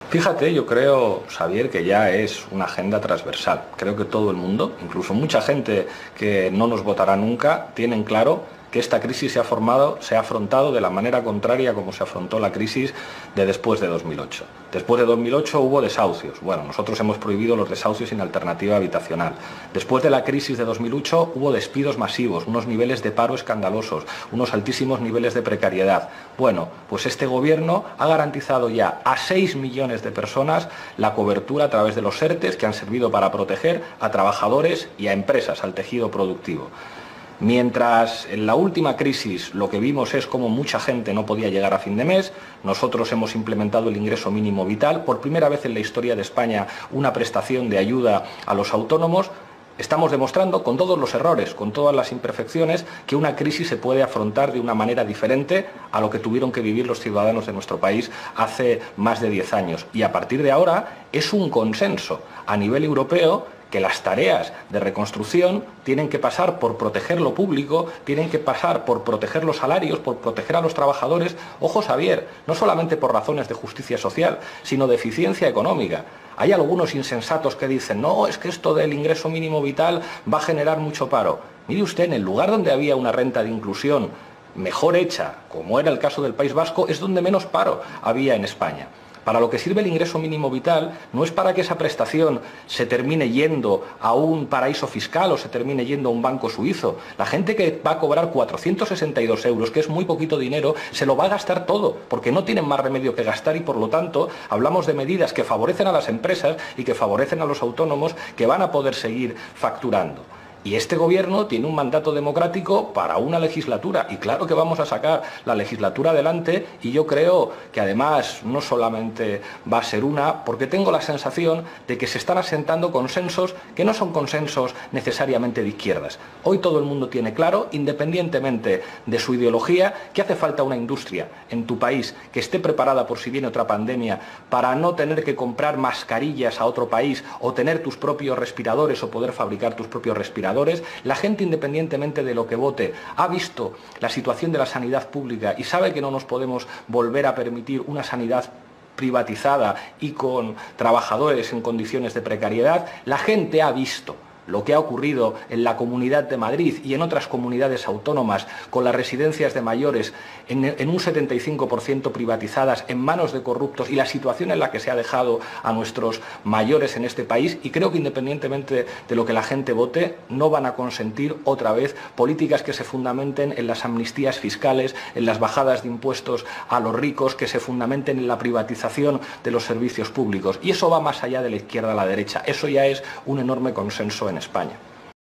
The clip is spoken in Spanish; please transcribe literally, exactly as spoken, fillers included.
Fíjate, yo creo, Xavier, que ya es una agenda transversal. Creo que todo el mundo, incluso mucha gente que no nos votará nunca, tienen claro que esta crisis se ha formado, se ha afrontado de la manera contraria como se afrontó la crisis de después de dos mil ocho. Después de dos mil ocho hubo desahucios. Bueno, nosotros hemos prohibido los desahucios sin alternativa habitacional. Después de la crisis de dos mil ocho hubo despidos masivos, unos niveles de paro escandalosos, unos altísimos niveles de precariedad. Bueno, pues este gobierno ha garantizado ya a seis millones de personas la cobertura a través de los ERTEs que han servido para proteger a trabajadores y a empresas, al tejido productivo. Mientras en la última crisis lo que vimos es cómo mucha gente no podía llegar a fin de mes, nosotros hemos implementado el ingreso mínimo vital, por primera vez en la historia de España una prestación de ayuda a los autónomos. Estamos demostrando, con todos los errores, con todas las imperfecciones, que una crisis se puede afrontar de una manera diferente a lo que tuvieron que vivir los ciudadanos de nuestro país hace más de diez años. Y a partir de ahora es un consenso a nivel europeo que las tareas de reconstrucción tienen que pasar por proteger lo público, tienen que pasar por proteger los salarios, por proteger a los trabajadores. Ojo, Xavier, no solamente por razones de justicia social, sino de eficiencia económica. Hay algunos insensatos que dicen, no, es que esto del ingreso mínimo vital va a generar mucho paro. Mire usted, en el lugar donde había una renta de inclusión mejor hecha, como era el caso del País Vasco, es donde menos paro había en España. Para lo que sirve el ingreso mínimo vital no es para que esa prestación se termine yendo a un paraíso fiscal o se termine yendo a un banco suizo. La gente que va a cobrar cuatrocientos sesenta y dos euros, que es muy poquito dinero, se lo va a gastar todo, porque no tienen más remedio que gastar y por lo tanto hablamos de medidas que favorecen a las empresas y que favorecen a los autónomos que van a poder seguir facturando. Y este gobierno tiene un mandato democrático para una legislatura y claro que vamos a sacar la legislatura adelante y yo creo que además no solamente va a ser una, porque tengo la sensación de que se están asentando consensos que no son consensos necesariamente de izquierdas. Hoy todo el mundo tiene claro, independientemente de su ideología, que hace falta una industria en tu país que esté preparada por si viene otra pandemia para no tener que comprar mascarillas a otro país o tener tus propios respiradores o poder fabricar tus propios respiradores. La gente, independientemente de lo que vote, ha visto la situación de la sanidad pública y sabe que no nos podemos volver a permitir una sanidad privatizada y con trabajadores en condiciones de precariedad. La gente ha visto lo que ha ocurrido en la Comunidad de Madrid y en otras comunidades autónomas con las residencias de mayores en, en un setenta y cinco por ciento privatizadas en manos de corruptos y la situación en la que se ha dejado a nuestros mayores en este país y creo que independientemente de lo que la gente vote no van a consentir otra vez políticas que se fundamenten en las amnistías fiscales, en las bajadas de impuestos a los ricos, que se fundamenten en la privatización de los servicios públicos y eso va más allá de la izquierda a la derecha, eso ya es un enorme consenso en España.